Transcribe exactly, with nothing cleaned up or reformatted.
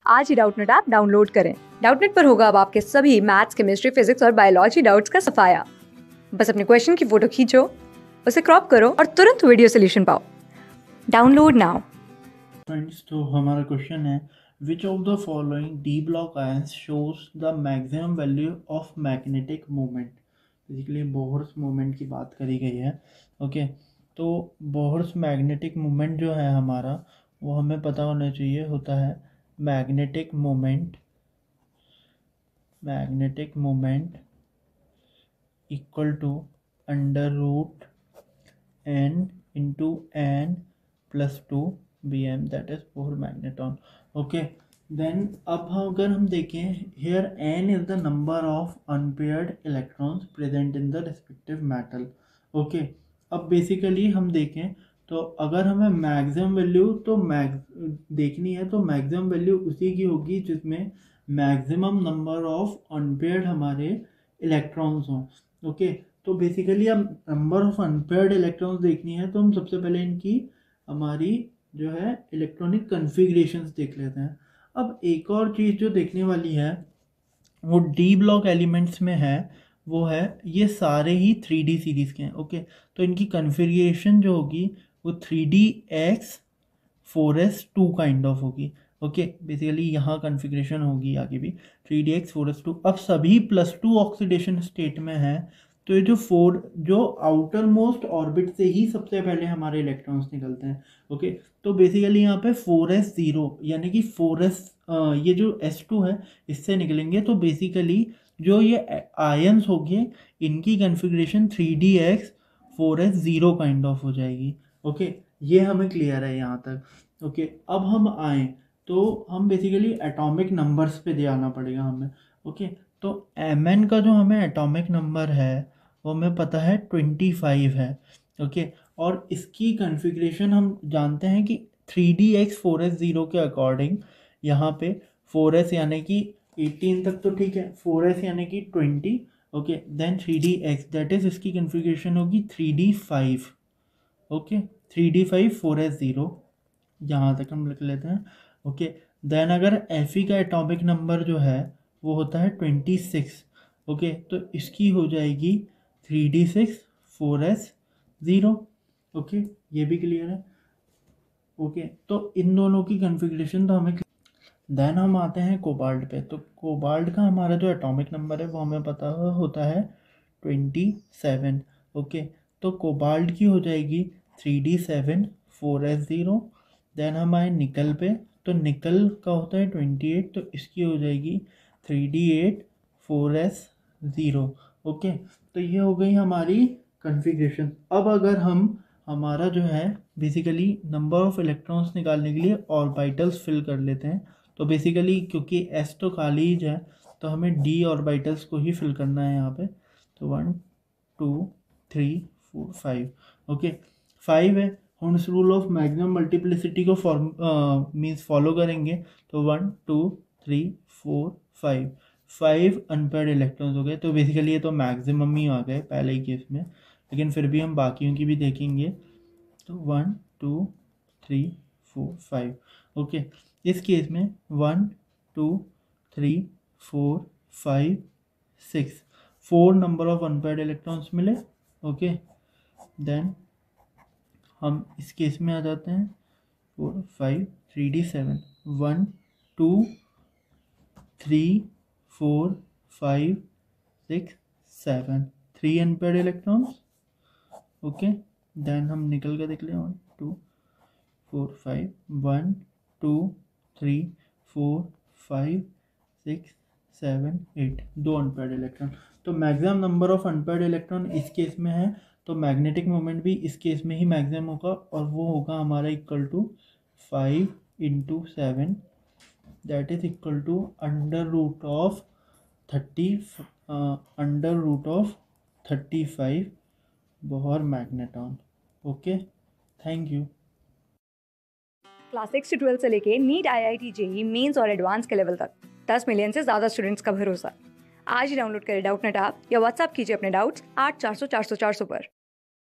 आज ही Doubtnut app download करें। डाउटनेट पर होगा अब आपके सभी मैथ्स, केमिस्ट्री, फिजिक्स और बायोलॉजी डाउट्स का सफाया। बस अपने क्वेश्चन की फोटो खींचो, उसे क्रॉप करो और तुरंत वीडियो सोल्यूशन पाओ। Download now. फ्रेंड्स, तो हमारा क्वेश्चन है which of the following d block ions shows the maximum value of magnetic moment. Basically Bohr's moment की बात करी गई है। ओके, तो बोहर्स मैग्नेटिक मोमेंट जो है हमारा, वो हमें पता होना चाहिए होता है magnetic moment magnetic moment equal to under root n into n plus two B M, that is four magneton. Okay, then अब हम अगर हम देखें here n is the number of unpaired electrons present in the respective metal. Okay, अब basically हम देखें तो अगर हमें मैक्सिमम वैल्यू तो मैग देखनी है तो मैक्सिमम वैल्यू उसी की होगी जिसमें मैक्सिमम नंबर ऑफ अनपेयर्ड हमारे इलेक्ट्रॉन्स हों। ओके, तो बेसिकली अब नंबर ऑफ अनपेयर्ड इलेक्ट्रॉन्स देखनी है तो हम सबसे पहले इनकी हमारी जो है इलेक्ट्रॉनिक कन्फिग्रेशंस देख लेते हैं। अब एक और चीज़ जो देखने वाली है वो डी ब्लॉक एलिमेंट्स में है, वो है ये सारे ही थ्री डी सीरीज़ के हैं। ओके, तो इनकी कन्फिग्रेशन जो होगी वो three d x four s two kind of होगी। ओके, बेसिकली यहाँ कन्फिग्रेशन होगी आगे भी three d x four s two. अब सभी प्लस टू ऑक्सीडेशन स्टेट में है, तो ये जो फोर जो आउटर मोस्ट ऑर्बिट से ही सबसे पहले हमारे इलेक्ट्रॉन्स निकलते हैं। ओके, तो बेसिकली यहाँ पे फोर एस ज़ीरो यानी कि फोर एस ये जो एस टू है इससे निकलेंगे, तो बेसिकली जो ये आयंस होंगे इनकी configuration three d x four s zero kind of हो जाएगी। ओके, ये हमें क्लियर है यहाँ तक। ओके, अब हम आए तो हम बेसिकली एटॉमिक नंबर्स पे ध्यान पड़ेगा हमें। ओके, तो एम एन का जो हमें एटॉमिक नंबर है वो हमें पता है ट्वेंटी फाइव है। ओके, और इसकी कन्फिग्रेशन हम जानते हैं कि three d x four s zero के अकॉर्डिंग यहाँ पे फोर एस यानी कि एटीन तक तो ठीक है, फोर एस यानी कि twenty. Okay, then three d x that is इसकी कन्फिग्रेशन होगी three d five. Okay, three d five four s zero यहाँ तक हम लिख लेते हैं। ओके, देन अगर एफ ई का एटॉमिक नंबर जो है वो होता है ट्वेंटी सिक्स। ओके, तो इसकी हो जाएगी three d six four s zero. Okay, ये भी क्लियर है। ओके, तो इन दोनों की कन्फिग्रेशन तो हमें। देन हम आते हैं कोबाल्ट पे। तो कोबाल्ट का हमारा जो एटॉमिक नंबर है वो हमें पता होता है ट्वेंटी सेवन। ओके, तो कोबाल्ट की हो जाएगी three d seven four s zero. Then हम आए निकल पे, तो निकल का होता है ट्वेंटी एट, तो इसकी हो जाएगी three d eight four s zero. Okay, तो ये हो गई हमारी कन्फिग्रेशन। अब अगर हम हमारा जो है बेसिकली नंबर ऑफ इलेक्ट्रॉन्स निकालने के लिए ऑर्बिटल्स फिल कर लेते हैं। तो बेसिकली क्योंकि एस तो खाली ही है तो हमें डी ऑर्बिटल्स को ही फिल करना है यहाँ पे। तो one two three four five. Okay, five है, Hund's rule of maximum multiplicity को फॉर्म मीन्स फॉलो करेंगे। तो one two three four five, five unpaired electrons हो गए। तो बेसिकली ये तो मैक्सिमम ही आ गए पहले ही केस में, लेकिन फिर भी हम बाकियों की भी देखेंगे। तो one two three four five. Okay, इस केस में one two three four five six, four number of unpaired electrons मिले। ओके, देन हम इस केस में आ जाते हैं four five three d seven, one two three four five six seven, three unpaired electrons. Okay, then हम निकल कर देख लें one two four five, one two three four five six seven eight, दो अनपेयर्ड इलेक्ट्रॉन। तो maximum number of unpaired electron इस case में है, तो मैग्नेटिक मोमेंट भी इस केस में ही मैक्सिमम होगा, और वो होगा हमारा equal to five into seven, that is equal to under root of thirty under root of thirty five Bohr magneton. Okay, thank you. Class six से ट्वेल्थ से लेके NEET, I I T, JEE mains और advance के level तक दस million से ज्यादा students का भरोसा। आज ही डाउनलोड करें डाउटनेट ऐप या व्हाट्सएप कीजिए अपने डाउट्स आठ चार सौ चार सौ चार सौ पर।